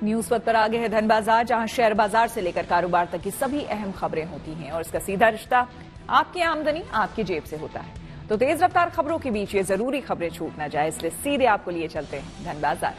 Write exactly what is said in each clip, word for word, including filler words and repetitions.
News पद पर आगे है धन बाजार, जहां शेयर बाजार से लेकर कारोबार तक की सभी अहम खबरें होती हैं और इसका सीधा रिश्ता आपकी आमदनी आपकी जेब से होता है। तो तेज रफ्तार खबरों के बीच ये जरूरी खबरें छूट ना जाए, इसलिए सीधे आपको लिए चलते हैं धन बाजार।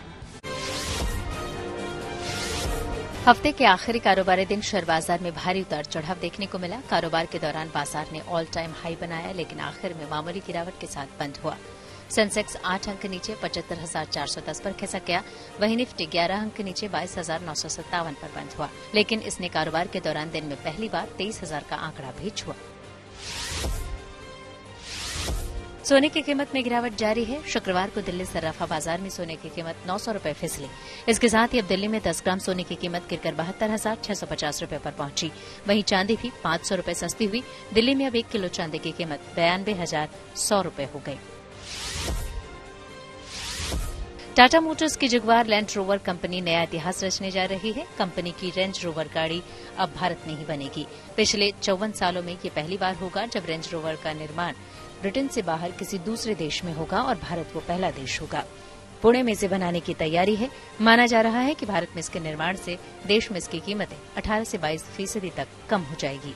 हफ्ते के आखिरी कारोबारी दिन शेयर बाजार में भारी उतार चढ़ाव देखने को मिला। कारोबार के दौरान बाजार ने ऑल टाइम हाई बनाया, लेकिन आखिर में मामूली गिरावट के साथ बंद हुआ। सेंसेक्स आठ अंक नीचे पचहत्तर हजार चार सौ दस पर खिसक गया। वहीं निफ्टी ग्यारह अंक नीचे बाईस हजार नौ सौ सत्तावन पर बंद हुआ, लेकिन इसने कारोबार के दौरान दिन में पहली बार तेईस हजार का आंकड़ा भी छुआ। सोने की कीमत में गिरावट जारी है। शुक्रवार को दिल्ली सर्राफा बाजार में सोने की कीमत नौ सौ रूपये फिसली। इसके साथ ही अब दिल्ली में दस ग्राम सोने की कीमत गिरकर बहत्तर हजार छह सौ पचास रूपये पर पहुंची। वहीं चांदी भी पांच सौ रूपये सस्ती हुई। दिल्ली में अब एक किलो चांदी की कीमत बयानबे हजार सौ रूपये हो गई। टाटा मोटर्स की जगुआर लैंड रोवर कंपनी नया इतिहास रचने जा रही है। कंपनी की रेंज रोवर गाड़ी अब भारत में ही बनेगी। पिछले चौवन सालों में ये पहली बार होगा जब रेंज रोवर का निर्माण ब्रिटेन से बाहर किसी दूसरे देश में होगा और भारत वो पहला देश होगा। पुणे में इसे बनाने की तैयारी है। माना जा रहा है कि भारत में इसके निर्माण से देश में इसकी कीमतें अठारह से बाईस फीसदी तक कम हो जाएगी।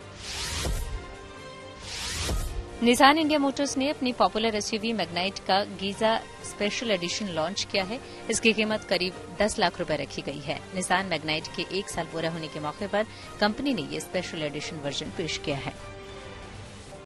निसान इंडिया मोटर्स ने अपनी पॉपुलर एसयूवी मैग्नाइट का गीजा स्पेशल एडिशन लॉन्च किया है। इसकी कीमत करीब दस लाख रुपए रखी गई है। निसान मैग्नाइट के एक साल पूरा होने के मौके पर कंपनी ने ये स्पेशल एडिशन वर्जन पेश किया है।